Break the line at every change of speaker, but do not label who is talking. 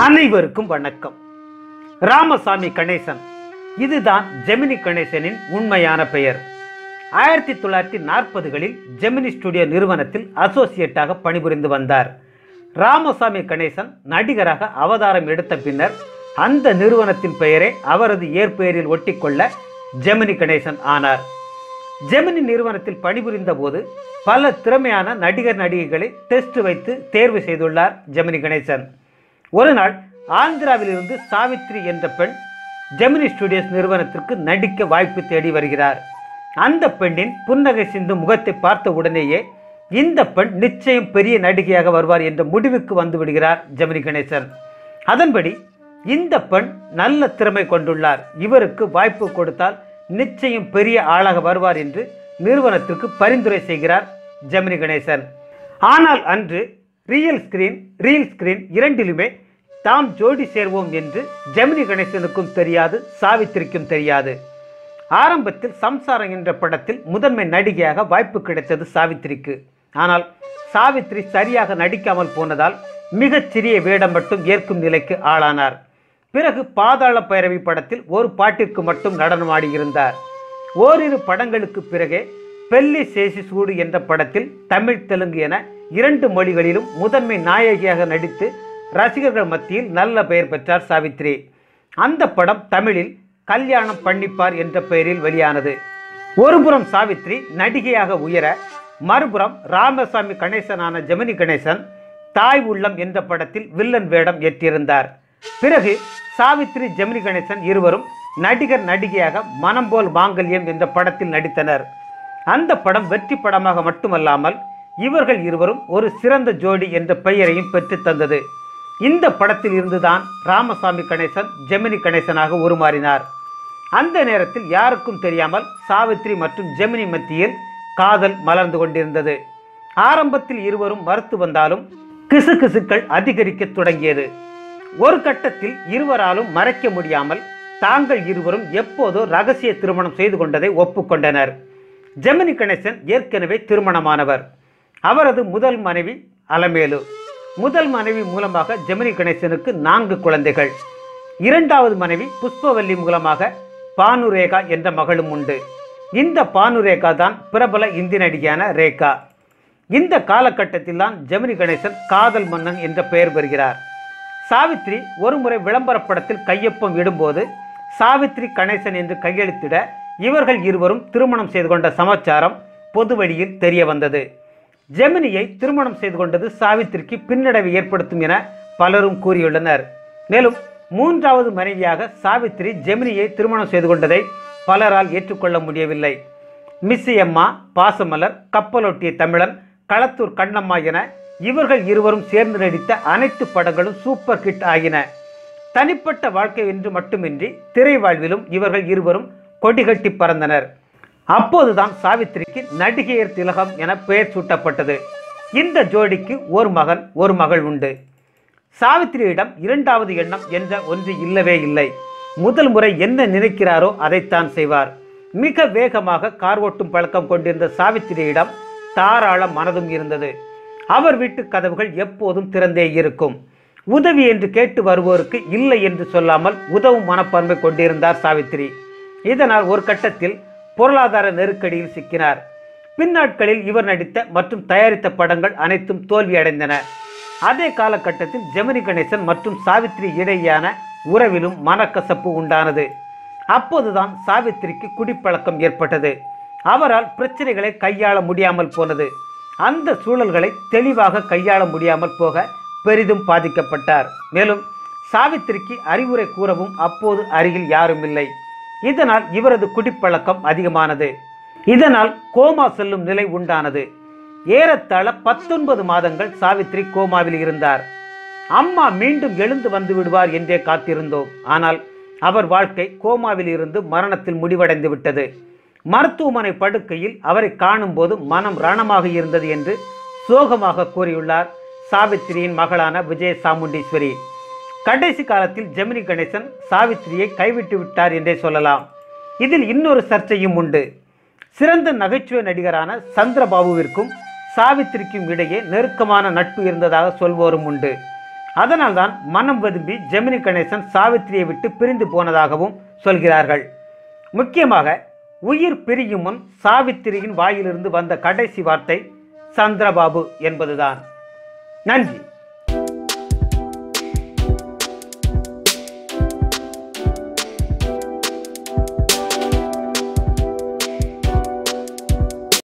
அனைவருக்கும் வணக்கம். ராமசாமி கணேசன், இதுதான் ஜெமினி கணேசனின் உண்மையான பெயர். 1940களில் ஜெமினி ஸ்டுடியோ நிறுவனத்தில் அசோசியேட்டாக பணிபுரிந்து வந்தார். ராமசாமி கணேசன் நடிகராக அவதாரம் எடுத்த பின்னர் அந்த நிறுவனத்தின் பெயரை அவரது இயற்பெயரில் ஒட்டிக்கொள்ள ஜெமினி கணேசன் ஆனார். ஜெமினி நிறுவனத்தில் பணிபுரிந்த போது பல திறமையான நடிகர் நடிகைகளை டெஸ்ட் வைத்து தேர்வு செய்துள்ளார் ஜெமினி கணேசன். ஒரு நாள் ஆந்திராவிலிருந்து சாவித்ரி என்ற பெண் ஜெமினி ஸ்டுடியோஸ் நிறுவனத்திற்கு நடிக்க வாய்ப்பு தேடி வருகிறார். அந்த பெண்ணின் புன்னகை சிந்தும் முகத்தை பார்த்த உடனேயே இந்த பெண் நிச்சயம் பெரிய நடிகையாக வருவார் என்ற முடிவுக்கு வந்து விடுகிறார் ஜெமினி கணேசன். அதன்படி இந்த பெண் நல்ல திறமை கொண்டுள்ளார், இவருக்கு வாய்ப்பு கொடுத்தால் நிச்சயம் பெரிய ஆளாக வருவார் என்று நிறுவனத்திற்கு பரிந்துரை செய்கிறார் ஜெமினி கணேசன். ஆனால் அன்று ரீல் ஸ்கிரீன் இரண்டிலுமே தாம் ஜோடி சேர்வோம் என்று ஜெமினி கணேசனுக்கும் தெரியாது, சாவித்திரிக்கும் தெரியாது. ஆரம்பத்தில் சம்சாரம் என்ற படத்தில் முதன்மை நடிகையாக வாய்ப்பு கிடைத்தது சாவித்திரிக்கு. ஆனால் சாவித்ரி சரியாக நடிக்காமல் போனதால் மிகச்சிறிய வேடம் மட்டும் ஏற்கும் நிலைக்கு ஆளானார். பிறகு பாதாள பைரவி படத்தில் ஒரு பாட்டிற்கு மட்டும் நடனமாடியிருந்தார். ஓரிரு படங்களுக்கு பிறகே பெல்லி சேசி சூடு என்ற படத்தில் தமிழ் தெலுங்கு என 2 மொழிகளிலும் முதன்மை நாயகியாக நடித்து ரசிகர்கள் மத்தியில் நல்ல பெயர் பெற்றார் சாவித்ரி. அந்த படம் தமிழில் கல்யாணம் பண்ணிப்பார் என்ற பெயரில் வெளியானது. ஒருபுறம் சாவித்ரி நடிகையாக உயர, மறுபுறம் ராமசாமி கணேசனான ஜெமினி கணேசன் தாய் உள்ளம் என்ற படத்தில் வில்லன் வேடம் ஏற்றிருந்தார். பிறகு சாவித்ரி ஜெமினி கணேசன் இருவரும் நடிகர் நடிகையாக மனம் போல் மாங்கல்யம் என்ற படத்தில் நடித்தனர். அந்த படம் வெற்றி படமாக மட்டுமல்லாமல் இவர்கள் இருவரும் ஒரு சிறந்த ஜோடி என்ற பெயரையும் பெற்று தந்தது. இந்த படத்தில் இருந்துதான் ராமசாமி கணேசன் ஜெமினி கணேசனாக உருமாறினார். அந்த நேரத்தில் யாருக்கும் தெரியாமல் சாவித்ரி மற்றும் ஜெமினி மத்தியில் காதல் மலர்ந்து கொண்டிருந்தது. ஆரம்பத்தில் இருவரும் மறுத்து வந்தாலும் கிசுகிசுக்கள் அதிகரிக்க தொடங்கியது. ஒரு கட்டத்தில் இருவராலும் மறைக்க முடியாமல் தாங்கள் இருவரும் எப்போதோ ரகசிய திருமணம் செய்து கொண்டதை ஒப்புக்கொண்டனர். ஜெமினி கணேசன் ஏற்கனவே திருமணமானவர். அவரது முதல் மனைவி அலமேலு. முதல் மனைவி மூலமாக ஜெமினி கணேசனுக்கு 4 குழந்தைகள். இரண்டாவது மனைவி புஷ்பவல்லி மூலமாக பானுரேகா என்ற மகளும் உண்டு. இந்த பானுரேகா தான் பிரபல இந்தி நடிகையான ரேகா. இந்த காலகட்டத்தில் தான் ஜெமினி கணேசன் காதல் மன்னன் என்ற பெயர் பெறுகிறார். சாவித்ரி ஒருமுறை விளம்பர படத்தில் கையொப்பம் இடும்போது சாவித்ரி கணேசன் என்று கையெழுத்திட இவர்கள் இருவரும் திருமணம் செய்து கொண்ட சமாச்சாரம் பொது வழியில் தெரிய வந்தது. ஜெமினியை திருமணம் செய்து கொண்டது சாவித்திரிக்கு பின்னடைவை ஏற்படுத்தும் என பலரும் கூறியுள்ளனர். மேலும் 3வது மனைவியாக சாவித்ரி ஜெமினியை திருமணம் செய்து கொண்டதை பலரால் ஏற்றுக்கொள்ள முடியவில்லை. மிஸ்ஸியம்மா, பாசமலர், கப்பலொட்டிய தமிழன், களத்தூர் கண்ணம்மா என இவர்கள் இருவரும் சேர்ந்து நடித்த அனைத்து படங்களும் சூப்பர் ஹிட் ஆகின. தனிப்பட்ட வாழ்க்கை என்று மட்டுமின்றி திரை வாழ்விலும் இவர்கள் இருவரும் கொடிகட்டி பறந்தனர். அப்போதுதான் சாவித்திரிக்கு நடிகையர் திலகம் என பெயர் சூட்டப்பட்டது. இந்த ஜோடிக்கு ஒரு மகன் ஒரு மகள் உண்டு. சாவித்திரியிடம் 2வது எண்ணம் என்ற ஒன்று இல்லவே இல்லை. முதல் முறை என்ன நினைக்கிறாரோ அதைத்தான் செய்வார். மிக வேகமாக கார் ஓட்டும் பழக்கம் கொண்டிருந்த சாவித்திரியிடம் தாராள மனதும் இருந்தது. அவர் வீட்டு கதவுகள் எப்போதும் திறந்தே இருக்கும். உதவி என்று கேட்டு வருவோருக்கு இல்லை என்று சொல்லாமல் உதவும் மனப்பான்மை கொண்டிருந்தார் சாவித்ரி. இதனால் ஒரு கட்டத்தில் பொருளாதார நெருக்கடியில் சிக்கினார். பின்னாட்களில் இவர் நடித்த மற்றும் தயாரித்த படங்கள் அனைத்தும் தோல்வியடைந்தன. அதே காலகட்டத்தில் ஜெமினி கணேசன் மற்றும் சாவித்ரி இடையேயான உறவிலும் மனக்கசப்பு உண்டானது. அப்போதுதான் சாவித்ரிக்கு குடிப்பழக்கம் ஏற்பட்டது. அவரால் பிரச்சனைகளை கையாள முடியாமல் போனது. அந்த சூழல்களை தெளிவாக கையாள முடியாமல் போக பெரிதும் பாதிக்கப்பட்டார். மேலும் சாவித்திரிக்கு அறிவுரை கூறவும் அப்போது அருகில் யாரும் இல்லை. இதனால் இவரது குடிப்பழக்கம் அதிகமானது. இதனால் கோமா செல்லும் நிலை உண்டானது. ஏறத்தாழ 19 மாதங்கள் சாவித்ரி கோமாவில் இருந்தார். அம்மா மீண்டும் எழுந்து வந்து விடுவார் என்றே காத்திருந்தோம். ஆனால் அவர் வாழ்க்கை கோமாவில் இருந்து மரணத்தில் முடிவடைந்து விட்டது. மருத்துவமனை படுக்கையில் அவரை காணும் போது மனம் ரணமாக இருந்தது என்று சோகமாக கூறியுள்ளார் சாவித்திரியின் மகளான விஜய சாமுண்டீஸ்வரி. கடைசி காலத்தில் ஜெமினி கணேசன் சாவித்திரியை கைவிட்டு விட்டார் என்றே சொல்லலாம். இதில் இன்னொரு சர்ச்சையும் உண்டு. சிறந்த நகைச்சுவை நடிகரான சந்திரபாபுவிற்கும் சாவித்திரிக்கும் இடையே நெருக்கமான நட்பு இருந்ததாக சொல்வோரும் உண்டு. அதனால்தான் மனம் விரும்பி ஜெமினி கணேசன் சாவித்திரியை விட்டு பிரிந்து போனதாகவும் சொல்கிறார்கள். முக்கியமாக உயிர் பிரியும் முன் சாவித்திரியின் வாயிலிருந்து வந்த கடைசி வார்த்தை சந்திரபாபு என்பதுதான். நன்றி.